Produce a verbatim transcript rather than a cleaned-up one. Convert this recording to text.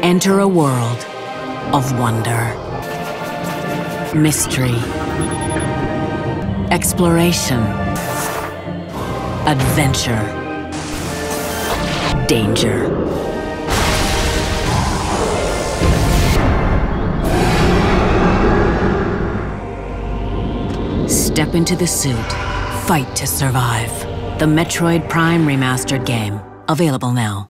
Enter a world of wonder, mystery, exploration, adventure, danger. Step into the suit, fight to survive. The Metroid Prime Remastered game, available now.